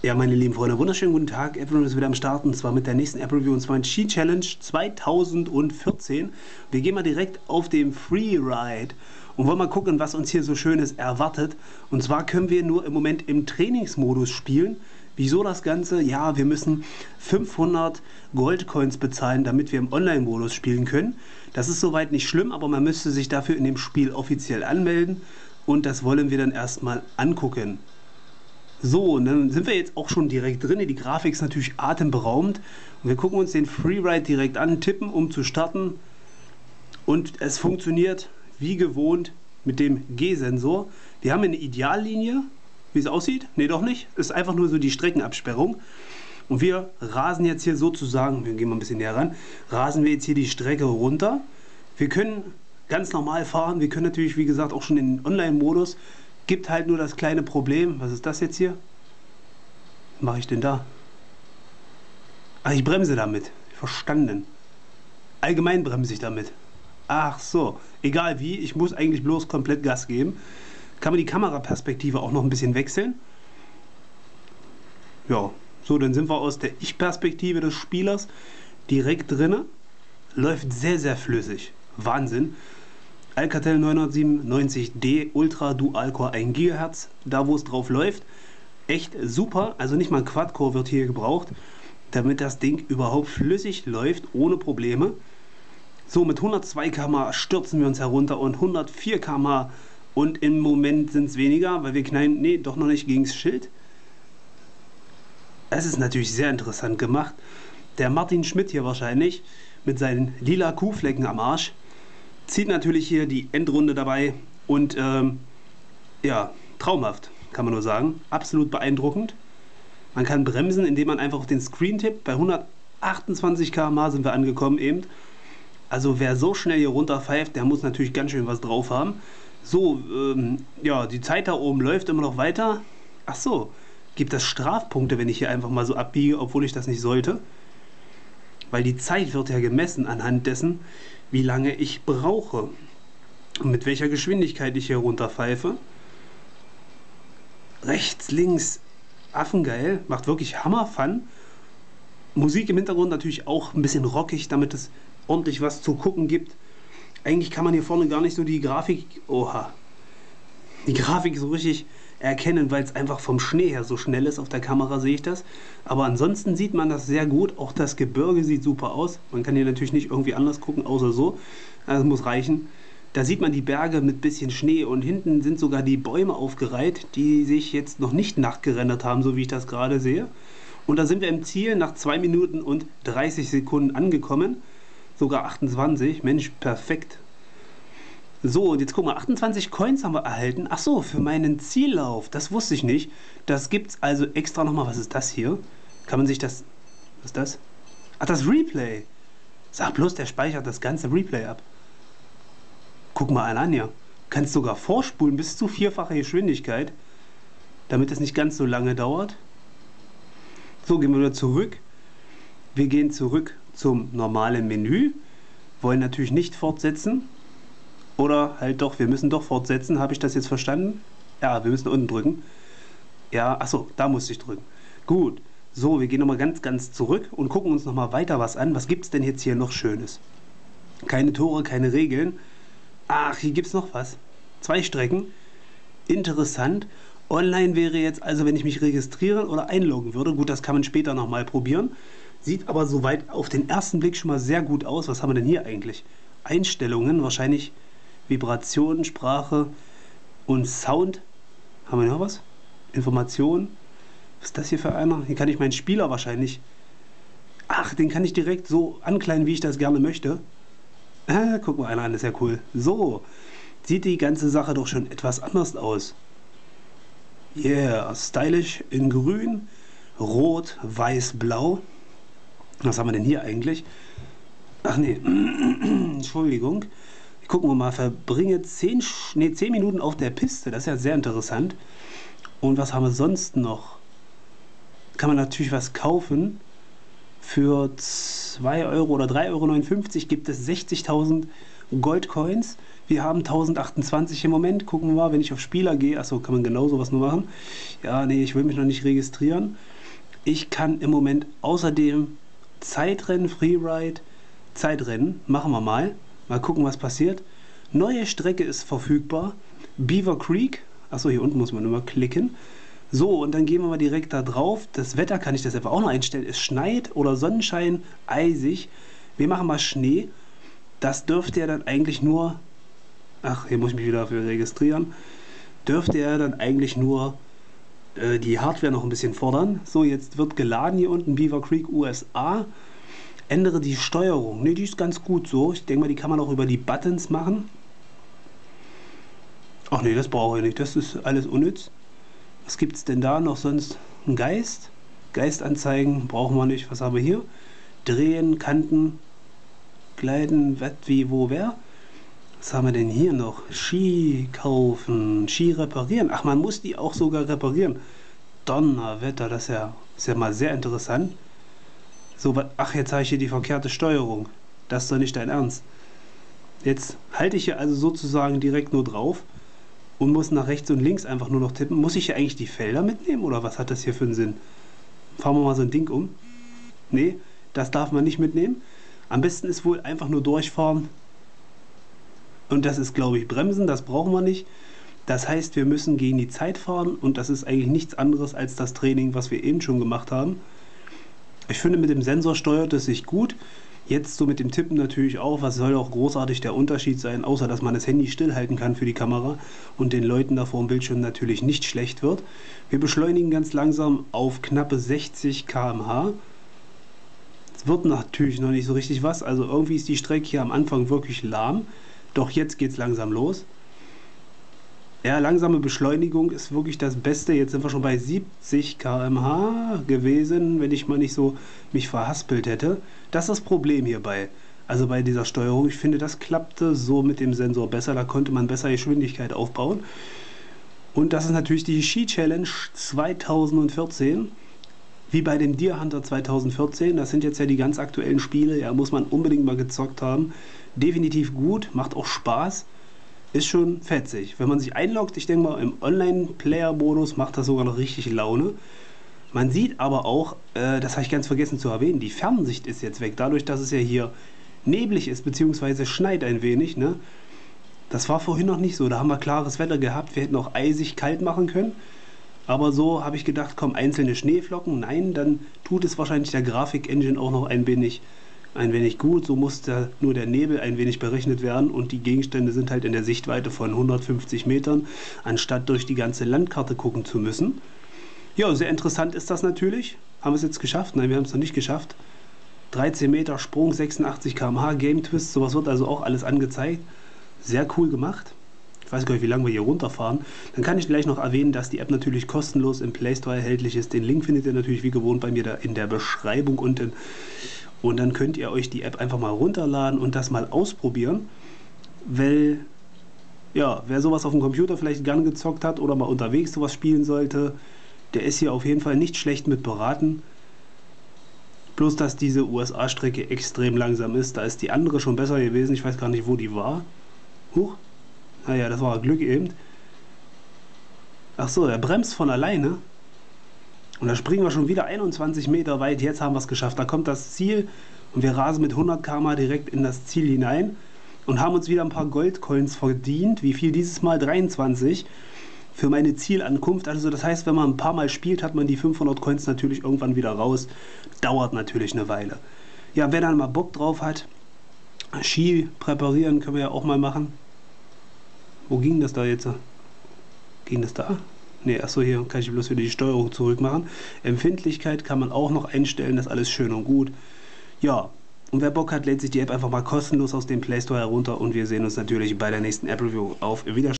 Ja, meine lieben Freunde, wunderschönen guten Tag. Everyone ist wieder am Start und zwar mit der nächsten App Review und zwar ein Cheat Challenge 2014. Wir gehen mal direkt auf den Freeride und wollen mal gucken, was uns hier so Schönes erwartet. Und zwar können wir nur im Moment im Trainingsmodus spielen. Wieso das Ganze? Ja, wir müssen 500 Goldcoins bezahlen, damit wir im Online-Modus spielen können. Das ist soweit nicht schlimm, aber man müsste sich dafür in dem Spiel offiziell anmelden und das wollen wir dann erstmal angucken. So, und dann sind wir jetzt auch schon direkt drin. Die Grafik ist natürlich atemberaubend. Und wir gucken uns den Freeride direkt an, tippen, um zu starten. Und es funktioniert wie gewohnt mit dem G-Sensor. Wir haben eine Ideallinie, wie es aussieht. Ne, doch nicht. Ist einfach nur so die Streckenabsperrung. Und wir rasen jetzt hier sozusagen, wir gehen mal ein bisschen näher ran, rasen wir jetzt hier die Strecke runter. Wir können ganz normal fahren. Wir können natürlich, wie gesagt, auch schon in den Online-Modus. Gibt halt nur das kleine Problem. Was ist das jetzt hier? Was mache ich denn da? Ach, ich bremse damit. Verstanden. Allgemein bremse ich damit. Ach so. Egal wie, ich muss eigentlich bloß komplett Gas geben. Kann man die Kameraperspektive auch noch ein bisschen wechseln? Ja. So, dann sind wir aus der Ich-Perspektive des Spielers direkt drinne. Läuft sehr, sehr flüssig. Wahnsinn. Alcatel 997D Ultra Dual Core 1 GHz, da wo es drauf läuft, echt super, also nicht mal ein Quad-Core wird hier gebraucht, damit das Ding überhaupt flüssig läuft, ohne Probleme. So, mit 102 km/h stürzen wir uns herunter und 104 km/h und im Moment sind es weniger, weil wir knallen, nee, doch noch nicht gegen das Schild. Es ist natürlich sehr interessant gemacht. Der Martin Schmidt hier wahrscheinlich mit seinen lila Kuhflecken am Arsch zieht natürlich hier die Endrunde dabei und ja, traumhaft, kann man nur sagen. Absolut beeindruckend. Man kann bremsen, indem man einfach auf den Screen tippt. Bei 128 km/h sind wir angekommen eben. Also wer so schnell hier runterpfeift, der muss natürlich ganz schön was drauf haben. So, ja, die Zeit da oben läuft immer noch weiter. Ach so, gibt es Strafpunkte, wenn ich hier einfach mal so abbiege, obwohl ich das nicht sollte? Weil die Zeit wird ja gemessen anhand dessen, wie lange ich brauche und mit welcher Geschwindigkeit ich hier runterpfeife. Rechts, links, affengeil, macht wirklich Hammer-Fun. Musik im Hintergrund natürlich auch ein bisschen rockig, damit es ordentlich was zu gucken gibt. Eigentlich kann man hier vorne gar nicht so die Grafik, die Grafik so richtig erkennen, weil es einfach vom Schnee her so schnell ist. Auf der Kamera sehe ich das. Aber ansonsten sieht man das sehr gut. Auch das Gebirge sieht super aus. Man kann hier natürlich nicht irgendwie anders gucken, außer so. Das muss reichen. Da sieht man die Berge mit bisschen Schnee und hinten sind sogar die Bäume aufgereiht, die sich jetzt noch nicht nachgerendert haben, so wie ich das gerade sehe. Und da sind wir im Ziel nach 2 Minuten und 30 Sekunden angekommen. Sogar 28. Mensch, perfekt. So, und jetzt gucken wir, 28 Coins haben wir erhalten. Ach so, für meinen Ziellauf. Das wusste ich nicht. Das gibt es also extra nochmal. Was ist das hier? Kann man sich das... Was ist das? Ach, das Replay. Sag bloß, der speichert das ganze Replay ab. Guck mal einen an hier. Kannst sogar vorspulen bis zu 4-fache Geschwindigkeit, damit es nicht ganz so lange dauert. So, gehen wir wieder zurück. Wir gehen zurück zum normalen Menü. Wollen natürlich nicht fortsetzen. Oder halt doch, wir müssen doch fortsetzen. Habe ich das jetzt verstanden? Ja, wir müssen unten drücken. Ja, achso, da musste ich drücken. Gut. So, wir gehen nochmal ganz, ganz zurück und gucken uns nochmal weiter was an. Was gibt es denn jetzt hier noch Schönes? Keine Tore, keine Regeln. Ach, hier gibt es noch was. 2 Strecken. Interessant. Online wäre jetzt also, wenn ich mich registrieren oder einloggen würde. Gut, das kann man später nochmal probieren. Sieht aber soweit auf den ersten Blick schon mal sehr gut aus. Was haben wir denn hier eigentlich? Einstellungen, wahrscheinlich Vibration, Sprache und Sound. Haben wir noch was? Informationen. Was ist das hier für einer? Hier kann ich meinen Spieler wahrscheinlich... Ach, den kann ich direkt so ankleiden, wie ich das gerne möchte. Guck mal einer an, das ist ja cool. So, sieht die ganze Sache doch schon etwas anders aus. Yeah, stylisch in grün, rot, weiß, blau. Was haben wir denn hier eigentlich? Ach nee, Entschuldigung. Gucken wir mal, verbringe 10 Minuten auf der Piste. Das ist ja sehr interessant. Und was haben wir sonst noch? Kann man natürlich was kaufen. Für 2 Euro oder 3,59 Euro gibt es 60.000 Goldcoins. Wir haben 1028 im Moment. Gucken wir mal, wenn ich auf Spieler gehe. Achso, kann man genau sowas nur machen. Ja, nee, ich will mich noch nicht registrieren. Ich kann im Moment außerdem Zeitrennen, Freeride, Zeitrennen, machen wir mal. Mal gucken, was passiert. Neue Strecke ist verfügbar. Beaver Creek. Achso, hier unten muss man immer klicken. So, und dann gehen wir mal direkt da drauf. Das Wetter kann ich das einfach auch noch einstellen. Es schneit oder Sonnenschein, eisig. Wir machen mal Schnee. Das dürfte ja dann eigentlich nur... Ach, hier muss ich mich wieder dafür registrieren. Dürfte ja dann eigentlich nur die Hardware noch ein bisschen fordern. So, jetzt wird geladen hier unten. Beaver Creek USA. Ändere die Steuerung. Ne, die ist ganz gut so. Ich denke mal, die kann man auch über die Buttons machen. Ach nee, das brauche ich nicht. Das ist alles unnütz. Was gibt es denn da noch sonst? Ein Geist? Geist anzeigen brauchen wir nicht. Was haben wir hier? Drehen, Kanten, Gleiten, was, wie, wo, wer? Was haben wir denn hier noch? Ski kaufen, Ski reparieren. Ach, man muss die auch sogar reparieren. Donnerwetter, das ist ja mal sehr interessant. So, ach, jetzt habe ich hier die verkehrte Steuerung. Das ist doch nicht dein Ernst. Jetzt halte ich hier also sozusagen direkt nur drauf und muss nach rechts und links einfach nur noch tippen. Muss ich hier eigentlich die Felder mitnehmen oder was hat das hier für einen Sinn? Fahren wir mal so ein Ding um. Nee, das darf man nicht mitnehmen. Am besten ist wohl einfach nur durchfahren. Und das ist, glaube ich, Bremsen, das brauchen wir nicht. Das heißt, wir müssen gegen die Zeit fahren und das ist eigentlich nichts anderes als das Training, was wir eben schon gemacht haben. Ich finde, mit dem Sensor steuert es sich gut. Jetzt so mit dem Tippen natürlich auch. Was soll auch großartig der Unterschied sein, außer dass man das Handy stillhalten kann für die Kamera und den Leuten da vor dem Bildschirm natürlich nicht schlecht wird. Wir beschleunigen ganz langsam auf knappe 60 km/h. Es wird natürlich noch nicht so richtig was. Also irgendwie ist die Strecke hier am Anfang wirklich lahm. Doch jetzt geht es langsam los. Ja, langsame Beschleunigung ist wirklich das Beste. Jetzt sind wir schon bei 70 km/h gewesen, wenn ich mal nicht so mich verhaspelt hätte. Das ist das Problem hierbei. Also bei dieser Steuerung. Ich finde, das klappte so mit dem Sensor besser. Da konnte man besser Geschwindigkeit aufbauen. Und das ist natürlich die Ski Challenge 2014. Wie bei dem Deer Hunter 2014. Das sind jetzt ja die ganz aktuellen Spiele. Ja, muss man unbedingt mal gezockt haben. Definitiv gut, macht auch Spaß. Ist schon fetzig. Wenn man sich einloggt, ich denke mal, im Online-Player-Modus macht das sogar noch richtig Laune. Man sieht aber auch, das habe ich ganz vergessen zu erwähnen, die Fernsicht ist jetzt weg. Dadurch, dass es ja hier neblig ist, beziehungsweise schneit ein wenig. Ne? Das war vorhin noch nicht so. Da haben wir klares Wetter gehabt. Wir hätten auch eisig kalt machen können. Aber so habe ich gedacht, kommen einzelne Schneeflocken. Nein, dann tut es wahrscheinlich der Grafik-Engine auch noch ein wenig gut. So muss nur der Nebel ein wenig berechnet werden und die Gegenstände sind halt in der Sichtweite von 150 Metern, anstatt durch die ganze Landkarte gucken zu müssen. Ja, sehr interessant ist das natürlich. Haben wir es jetzt geschafft? Nein, wir haben es noch nicht geschafft. 13 Meter Sprung, 86 km/h, Game Twist, sowas wird also auch alles angezeigt. Sehr cool gemacht. Ich weiß gar nicht, wie lange wir hier runterfahren. Dann kann ich gleich noch erwähnen, dass die App natürlich kostenlos im Play Store erhältlich ist. Den Link findet ihr natürlich wie gewohnt bei mir da in der Beschreibung unten. Und dann könnt ihr euch die App einfach mal runterladen und das mal ausprobieren. Weil, ja, wer sowas auf dem Computer vielleicht gern gezockt hat oder mal unterwegs sowas spielen sollte, der ist hier auf jeden Fall nicht schlecht mit beraten. Bloß, dass diese USA-Strecke extrem langsam ist. Da ist die andere schon besser gewesen. Ich weiß gar nicht, wo die war. Huch. Naja, das war Glück eben. Ach so, er bremst von alleine. Und da springen wir schon wieder 21 Meter weit. Jetzt haben wir es geschafft. Da kommt das Ziel und wir rasen mit 100 km/h direkt in das Ziel hinein und haben uns wieder ein paar Goldcoins verdient. Wie viel dieses Mal? 23 für meine Zielankunft. Also das heißt, wenn man ein paar Mal spielt, hat man die 500 Coins natürlich irgendwann wieder raus. Dauert natürlich eine Weile. Ja, wer dann mal Bock drauf hat, Ski präparieren können wir ja auch mal machen. Wo ging das da jetzt? Ging das da? Ne, achso, hier kann ich bloß wieder die Steuerung zurück machen. Empfindlichkeit kann man auch noch einstellen, das ist alles schön und gut. Ja, und wer Bock hat, lädt sich die App einfach mal kostenlos aus dem Play Store herunter und wir sehen uns natürlich bei der nächsten App Review. Auf Wiedersehen.